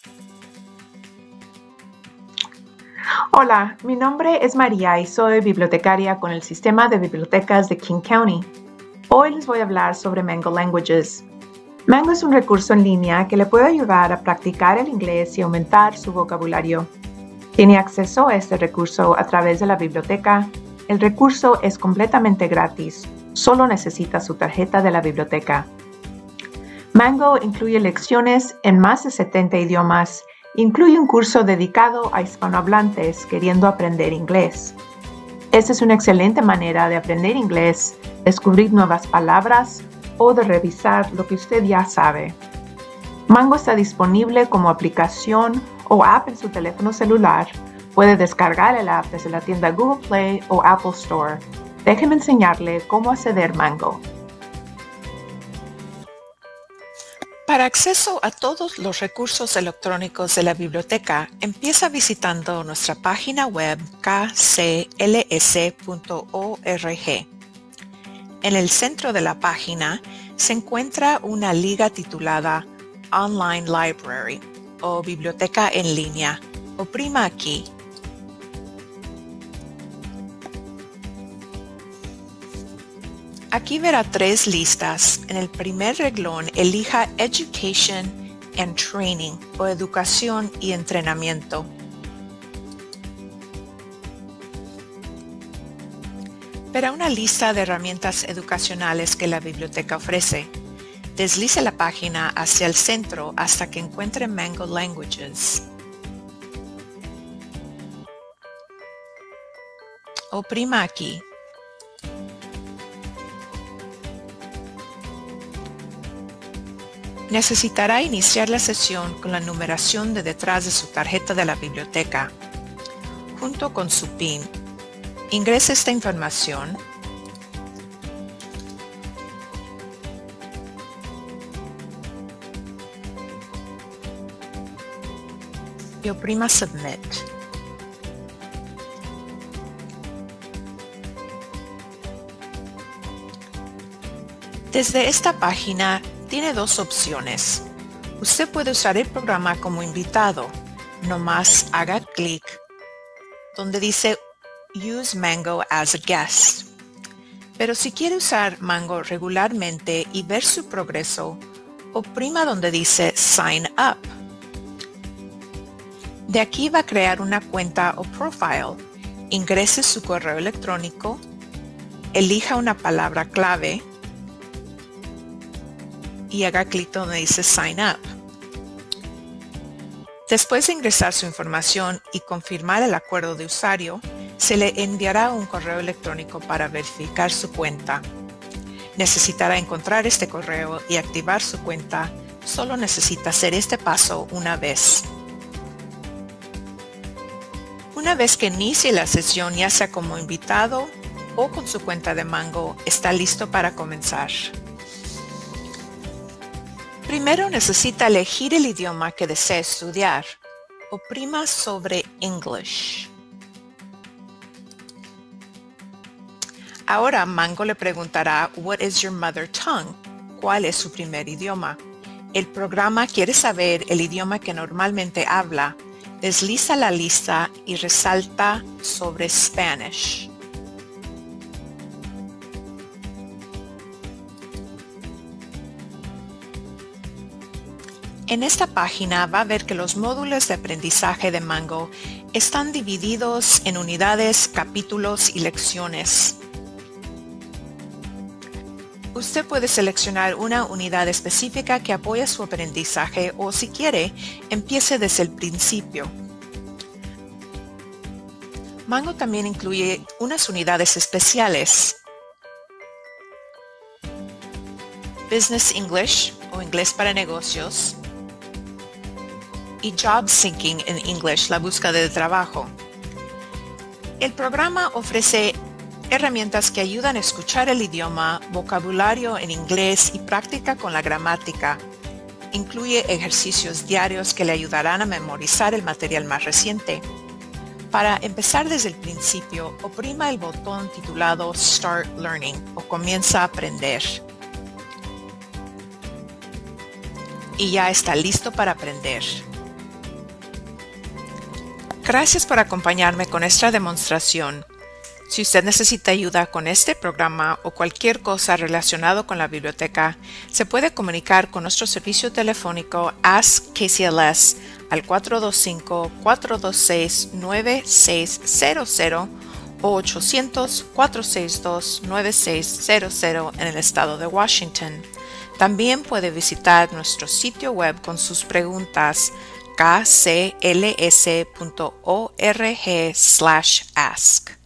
Hola, mi nombre es María y soy bibliotecaria con el sistema de bibliotecas de King County. Hoy les voy a hablar sobre Mango Languages. Mango es un recurso en línea que le puede ayudar a practicar el inglés y aumentar su vocabulario. Tiene acceso a este recurso a través de la biblioteca. El recurso es completamente gratis, solo necesita su tarjeta de la biblioteca. Mango incluye lecciones en más de 70 idiomas. Incluye un curso dedicado a hispanohablantes queriendo aprender inglés. Esta es una excelente manera de aprender inglés, descubrir nuevas palabras o de revisar lo que usted ya sabe. Mango está disponible como aplicación o app en su teléfono celular. Puede descargar el app desde la tienda Google Play o Apple Store. Déjeme enseñarle cómo acceder a Mango. Para acceso a todos los recursos electrónicos de la biblioteca, empieza visitando nuestra página web kcls.org. En el centro de la página se encuentra una liga titulada Online Library o Biblioteca en línea. Oprima aquí. Aquí verá 3 listas. En el primer renglón elija Education and Training o Educación y Entrenamiento. Verá una lista de herramientas educacionales que la biblioteca ofrece. Deslice la página hacia el centro hasta que encuentre Mango Languages. Oprima aquí. Necesitará iniciar la sesión con la numeración de detrás de su tarjeta de la biblioteca. Junto con su PIN, ingrese esta información y oprima Submit. Desde esta página tiene 2 opciones. Usted puede usar el programa como invitado. Nomás haga clic donde dice Use Mango as a Guest. Pero si quiere usar Mango regularmente y ver su progreso, oprima donde dice Sign Up. De aquí va a crear una cuenta o profile. Ingrese su correo electrónico, elija una palabra clave y haga clic donde dice Sign Up. Después de ingresar su información y confirmar el acuerdo de usuario, se le enviará un correo electrónico para verificar su cuenta. Necesitará encontrar este correo y activar su cuenta. Solo necesita hacer este paso una vez. Una vez que inicie la sesión, ya sea como invitado o con su cuenta de Mango, está listo para comenzar. Primero necesita elegir el idioma que desea estudiar. Oprima sobre English. Ahora Mango le preguntará What is your mother tongue? ¿Cuál es su primer idioma? El programa quiere saber el idioma que normalmente habla. Desliza la lista y resalta sobre Spanish. En esta página va a ver que los módulos de aprendizaje de Mango están divididos en unidades, capítulos y lecciones. Usted puede seleccionar una unidad específica que apoya su aprendizaje o, si quiere, empiece desde el principio. Mango también incluye unas unidades especiales. Business English o Inglés para Negocios. Y Job Seeking en English, la búsqueda de trabajo. El programa ofrece herramientas que ayudan a escuchar el idioma, vocabulario en inglés y práctica con la gramática. Incluye ejercicios diarios que le ayudarán a memorizar el material más reciente. Para empezar desde el principio, oprima el botón titulado Start Learning o Comienza a aprender. Y ya está listo para aprender. Gracias por acompañarme con esta demostración. Si usted necesita ayuda con este programa o cualquier cosa relacionado con la biblioteca, se puede comunicar con nuestro servicio telefónico Ask KCLS al 425-426-9600 o 800-462-9600 en el estado de Washington. También puede visitar nuestro sitio web con sus preguntas kcls.org/ask.